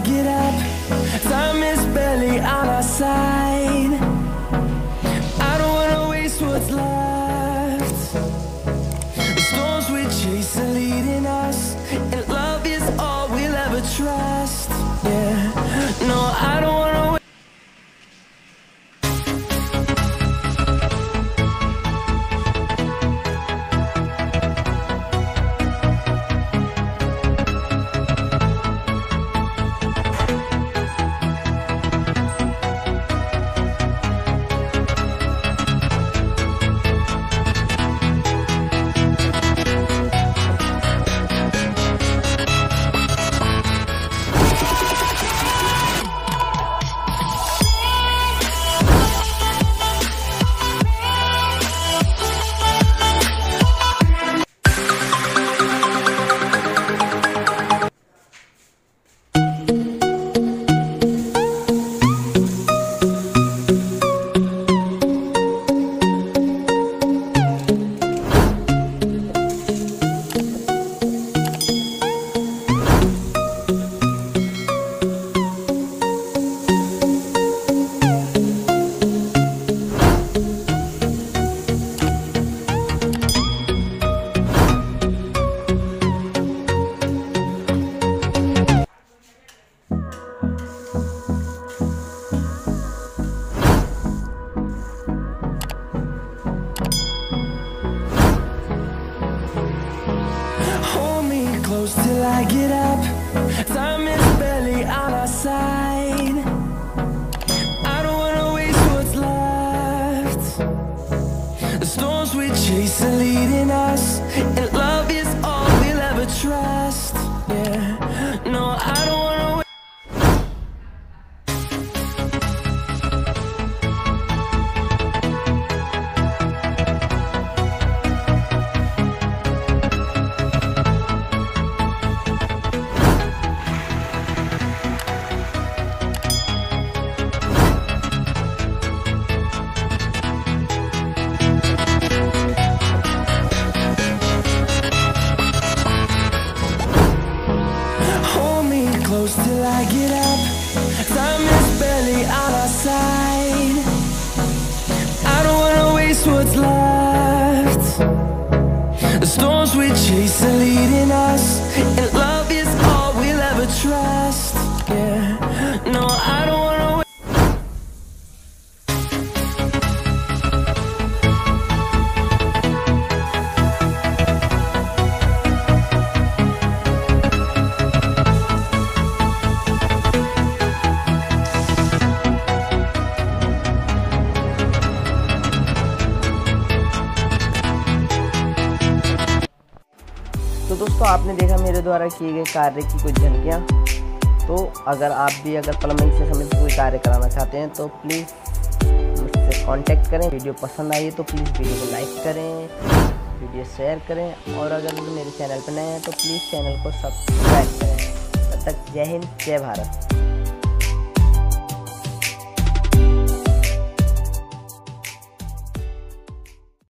get up. Time is barely on our side. I don't wanna waste what's left. The storms we chase are leading us, and love is all we'll ever trust. Yeah, no, I don't wanna close till I get up. Time is barely on our side. I don't wanna waste what's left. The storms we chase are leading us, and love is all we'll ever trust. Yeah, no, I don't wanna close till I get up. Time is barely on our side. I don't wanna waste what's left. The storms we chase are leading us, and love is all we'll ever trust. Yeah, no, I don't wanna तो दोस्तों आपने देखा मेरे द्वारा किए गए कार्य की कुछ झलकियाँ। तो अगर आप भी प्लम्बिंग से संबंधित कोई कार्य कराना चाहते हैं तो प्लीज़ मुझसे कांटेक्ट करें। वीडियो पसंद आई तो प्लीज़ वीडियो को लाइक करें, वीडियो शेयर करें, और अगर मेरे चैनल पर नए हैं तो प्लीज़ चैनल को सब्सक्राइब करें। तब तक जय हिंद, जय भारत।